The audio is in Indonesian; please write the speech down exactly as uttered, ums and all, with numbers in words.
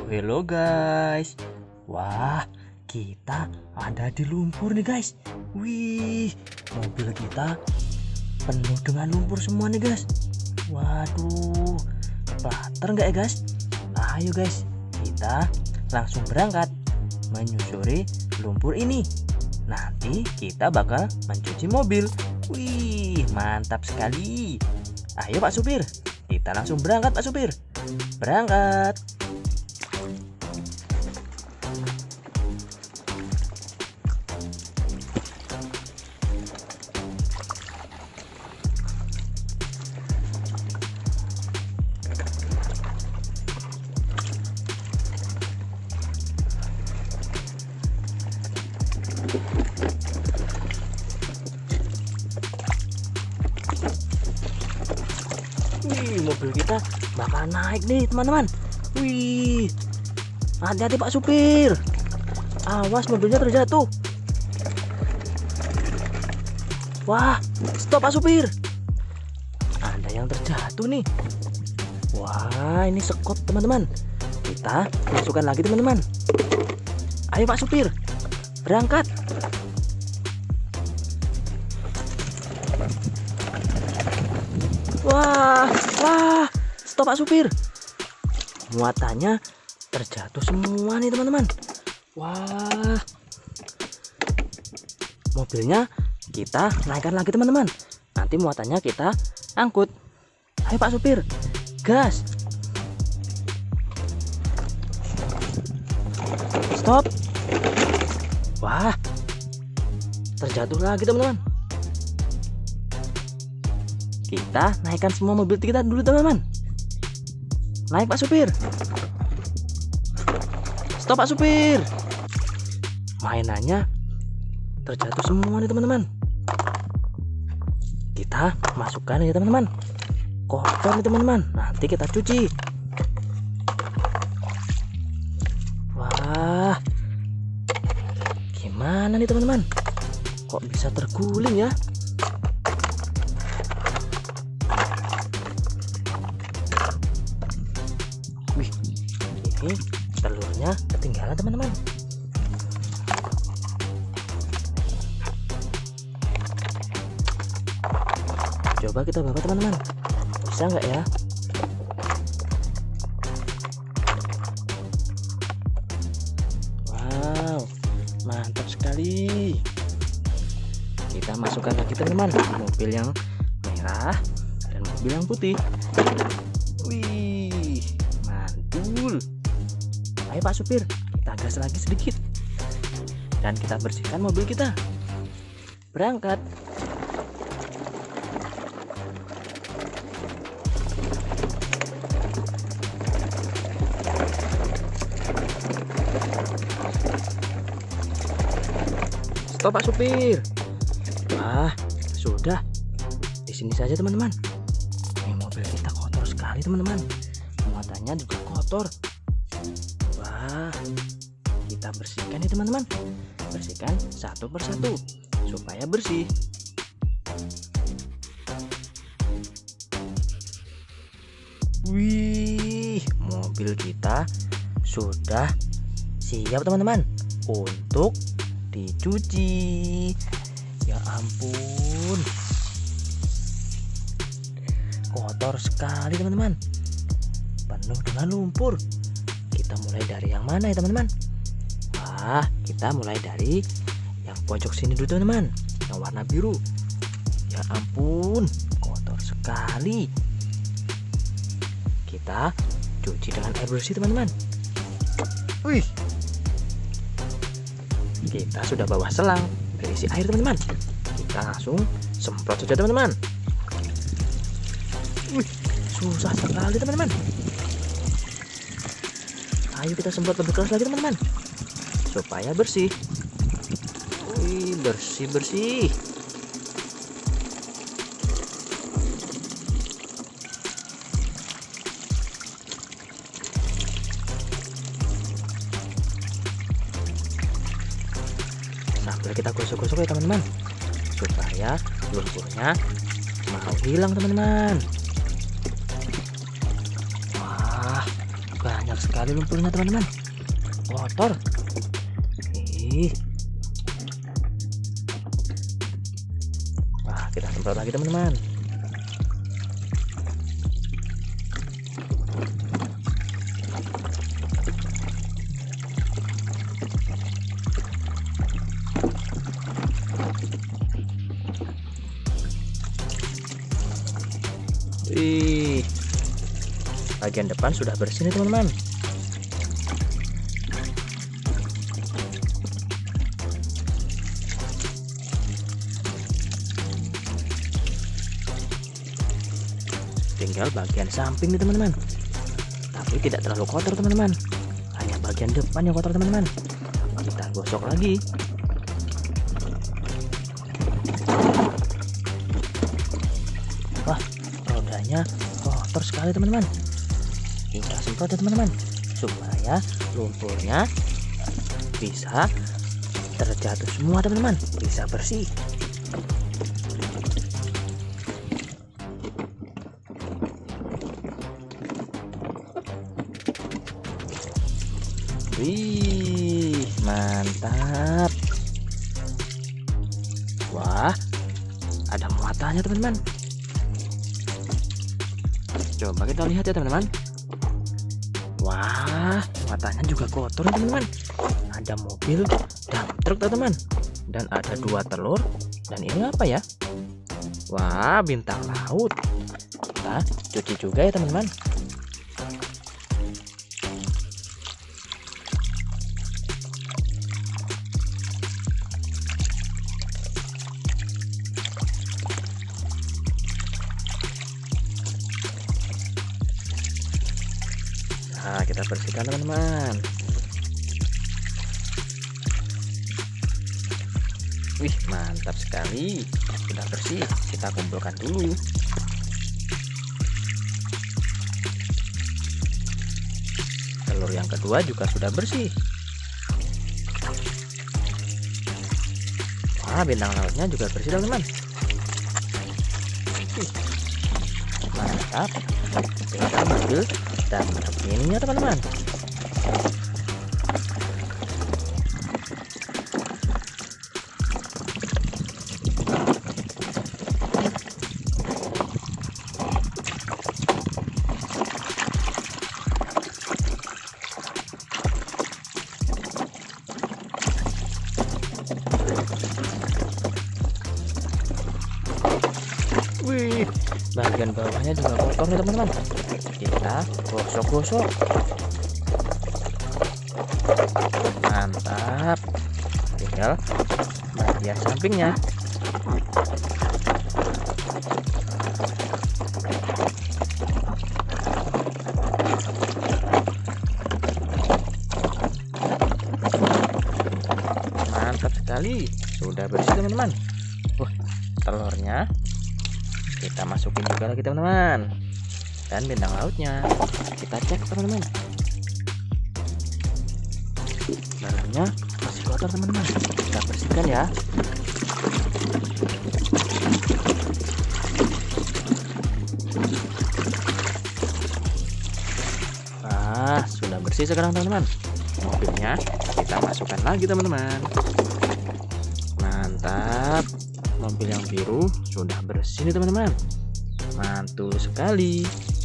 Halo guys. Wah, kita ada di lumpur nih guys. Wih, mobil kita penuh dengan lumpur semua nih guys. Waduh, plater nggak ya guys? Ayo guys, kita langsung berangkat menyusuri lumpur ini. Nanti kita bakal mencuci mobil. Wih, mantap sekali. Ayo Pak Supir, kita langsung berangkat Pak Supir. Berangkat. Wih, mobil kita bakal naik nih teman-teman. Wih, hati-hati Pak Supir, awas mobilnya terjatuh. Wah, stop Pak Supir, ada yang terjatuh nih. Wah, ini sekop teman-teman. Kita masukkan lagi teman-teman. Ayo Pak Supir, berangkat. Wah, wah, stop Pak Supir. Muatannya terjatuh semua nih teman-teman. Wah, mobilnya kita naikkan lagi teman-teman. Nanti muatannya kita angkut. Ayo Pak Supir, gas. Stop. Wah, terjatuh lagi teman-teman. Kita naikkan semua mobil kita dulu teman-teman. Naik Pak Supir. Stop Pak Supir. Mainannya terjatuh semua nih teman-teman. Kita masukkan ya teman-teman. Kotor nih teman-teman. Nanti kita cuci. Wah, gimana nih teman-teman? Kok bisa terguling ya? Wih, ini telurnya ketinggalan teman-teman. Coba kita bawa teman-teman, bisa nggak ya? Wow, mantap sekali. Kita masukkan lagi teman-teman, mobil yang merah dan mobil yang putih. Wih, mantul. Ayo Pak Supir, kita gas lagi sedikit dan kita bersihkan mobil kita. Berangkat. Stop Pak Supir. Wah, sudah. Di sini saja teman-teman. Ini mobil kita kotor sekali teman-teman. Muatannya juga kotor. Wah, kita bersihkan nih teman-teman. Bersihkan satu persatu supaya bersih. Wih, mobil kita sudah siap teman-teman untuk dicuci. Ya ampun, kotor sekali teman-teman, penuh dengan lumpur. Kita mulai dari yang mana ya teman-teman? Wah, kita mulai dari yang pojok sini dulu teman-teman, yang warna biru. Ya ampun, kotor sekali. Kita cuci dengan air bersih teman-teman. Wih, kita sudah bawa selang berisi air teman-teman. Kita langsung semprot saja teman-teman. Wih, susah sekali teman-teman. Ayo kita semprot lebih keras lagi teman-teman supaya bersih. Wih, bersih-bersih. Sambil kita gosok-gosok ya teman-teman supaya lumpurnya mau hilang teman-teman. Wah, banyak banyak sekali lumpurnya teman-teman. Kotor. Ih. Wah, kita semprot lagi teman-teman. Wih, bagian depan sudah bersih nih teman-teman. Tinggal bagian samping nih teman-teman, tapi tidak terlalu kotor teman-teman, hanya bagian depan yang kotor teman-teman. Kita gosok lagi. Wah, rodanya kotor sekali teman-teman. Kita semprot ya teman-teman, supaya lumpurnya bisa terjatuh semua teman-teman, bisa bersih. Wih, mantap. Wah, ada muatannya teman-teman. Coba kita lihat ya teman-teman. Wah, muatannya juga kotor teman-teman. Ada mobil dan truk teman-teman, dan ada dua telur. Dan ini apa ya? Wah, bintang laut. Kita cuci juga ya teman-teman. Nah, kita bersihkan teman-teman. Wih, mantap sekali. Sudah bersih. Kita kumpulkan dulu. Telur yang kedua juga sudah bersih. Wah, bintang lautnya juga bersih teman-teman. Wih, mantap. Tinggal mobil dan ininya teman-teman. Wih, bagian bawahnya juga kotor nih teman-teman. Kita gosok-gosok. Mantap. Tinggal bagian sampingnya. Mantap sekali. Sudah bersih teman-teman. Wah, telurnya kita masukin juga lagi teman-teman. Dan bintang lautnya kita cek teman-teman. Dalamnya masih kotor teman-teman. Kita bersihkan ya. Nah, sudah bersih sekarang teman-teman. Mobilnya kita masukkan lagi teman-teman. Mantap. Mobil yang biru sudah bersih nih teman-teman. Mantul sekali.